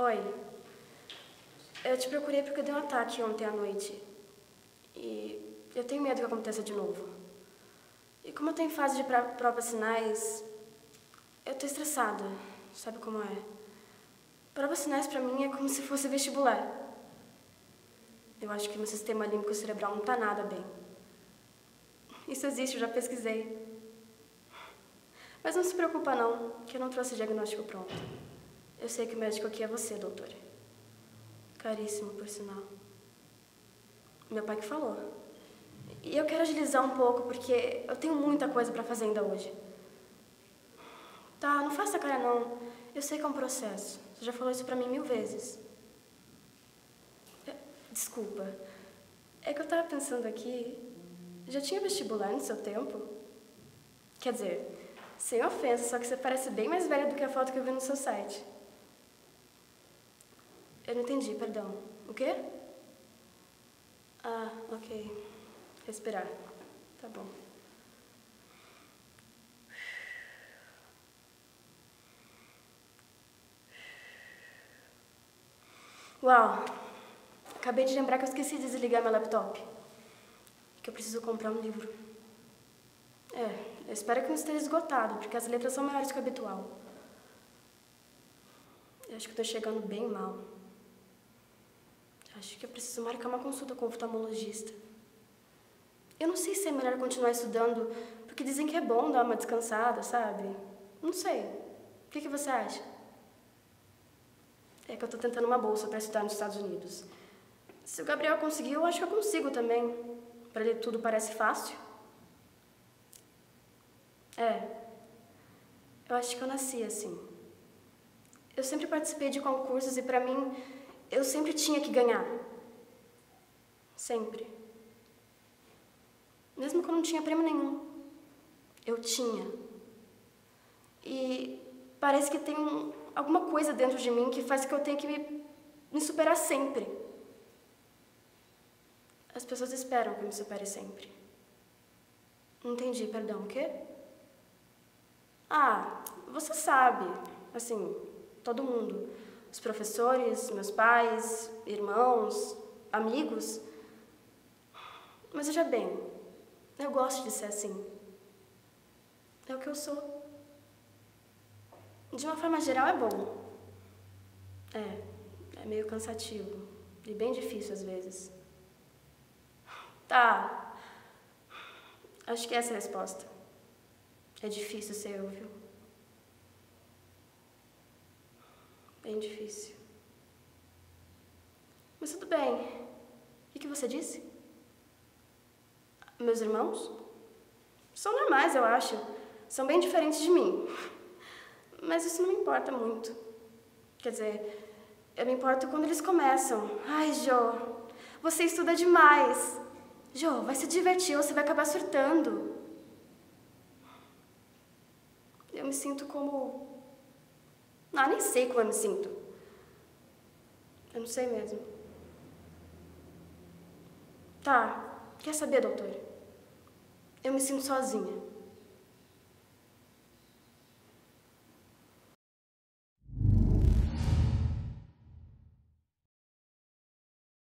Oi. Eu te procurei porque eu dei um ataque ontem à noite. E eu tenho medo que aconteça de novo. E como eu tô em fase de provas sinais, eu tô estressada. Sabe como é? Provas sinais pra mim é como se fosse vestibular. Eu acho que meu sistema límbico cerebral não tá nada bem. Isso existe, eu já pesquisei. Mas não se preocupa não, que eu não trouxe diagnóstico pronto. Eu sei que o médico aqui é você, doutor. Caríssimo, por sinal. Meu pai que falou. E eu quero agilizar um pouco, porque eu tenho muita coisa pra fazer ainda hoje. Tá, não faça cara não. Eu sei que é um processo. Você já falou isso pra mim 1000 vezes. Desculpa. É que eu tava pensando aqui... Já tinha vestibular no seu tempo? Quer dizer, sem ofensa, só que você parece bem mais velha do que a foto que eu vi no seu site. Eu não entendi, perdão. O quê? Ah, ok. Respirar. Tá bom. Uau! Acabei de lembrar que eu esqueci de desligar meu laptop. Que eu preciso comprar um livro. Eu espero que não esteja esgotado, porque as letras são maiores que o habitual. Eu acho que eu tô chegando bem mal. Acho que eu preciso marcar uma consulta com o oftalmologista. Eu não sei se é melhor continuar estudando, porque dizem que é bom dar uma descansada, sabe? Não sei. O que você acha? É que eu tô tentando uma bolsa para estudar nos Estados Unidos. Se o Gabriel conseguiu, eu acho que eu consigo também. Para ele tudo parece fácil. Eu acho que eu nasci assim. Eu sempre participei de concursos e pra mim, eu sempre tinha que ganhar. Sempre. Mesmo que eu não tinha prêmio nenhum. Eu tinha. E parece que tem alguma coisa dentro de mim que faz que eu tenha que me superar sempre. As pessoas esperam que eu me supere sempre. Não entendi, perdão, o quê? Ah, você sabe. Assim, todo mundo. Os professores, meus pais, irmãos, amigos. Mas veja bem, eu gosto de ser assim. É o que eu sou. De uma forma geral é bom. É meio cansativo e bem difícil às vezes. Tá. Acho que essa é a resposta. É difícil ser eu, viu? Bem difícil. Mas tudo bem. O que você disse? Meus irmãos? São normais, eu acho. São bem diferentes de mim. Mas isso não me importa muito. Quer dizer, eu me importo quando eles começam. Ai, Jô, você estuda demais. Jô, vai se divertir ou você vai acabar surtando. Eu me sinto como... nem sei como eu me sinto. Eu não sei mesmo. Tá, quer saber, doutor? Eu me sinto sozinha.